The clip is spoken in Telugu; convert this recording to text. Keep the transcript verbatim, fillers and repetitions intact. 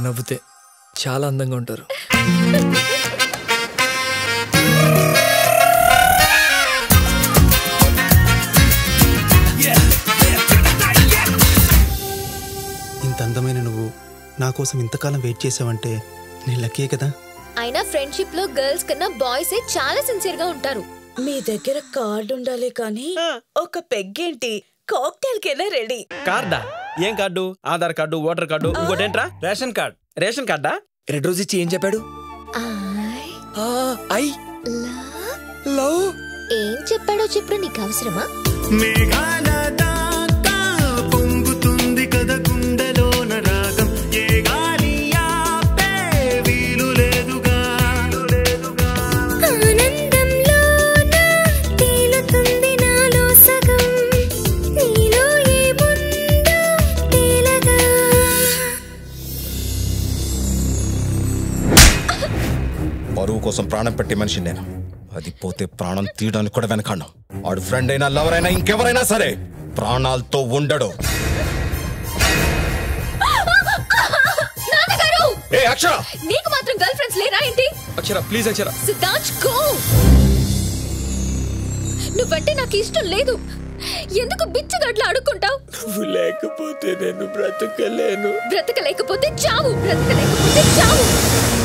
నవ్వుతే చాలా అందంగా ఉంటారు. ఇంత అందమైన నువ్వు నా కోసం ఇంతకాలం వెయిట్ చేసావంటే నీ లక్కీ కదా. అయినా ఫ్రెండ్షిప్ లో గర్ల్స్ కన్నా బాయ్స్ చాలా సిన్సియర్ గా ఉంటారు. మీ దగ్గర కార్డు ఉండాలి కానీ ఒక పెగ్గేంటి కాక్టైల్ కెలా రెడీ. కార్డా? ఏం card? Aadhaar card, voter card, ఇంకోటేంట్రా? Ration card. రేషన్ కార్డా? రెడ్ రోజు ఇచ్చి ఏం చెప్పాడు? I love. ఏం చెప్పాడో చెప్పు, నీకు అవసరమా? పరువు కోసం ప్రాణం పెట్టే మనిషి నేను. అది పోతే ప్రాణం తీయడానికి కూడా వెనకాను. ఆడు ఫ్రెండ్ అయినా లవర్ అయినా ఇంకెవరైనా సరే ప్రాణాలతో ఉండడు. ఏ అక్షర, నీకు మాత్రం గర్ల్ ఫ్రెండ్స్ లేరా ఏంటి? అక్షర ప్లీజ్ అక్షర. సిద్ధాంత్ గో. నువ్వంటే నాకు ఇష్టం లేదు. ఎందుకు బిచ్చగడ్లు అడుక్కుంటావు? నువ్వు లేకపోతే నేను బ్రతకలేను. బ్రతకలేకపోతే చావు. బ్రతకలేకపోతే చావు.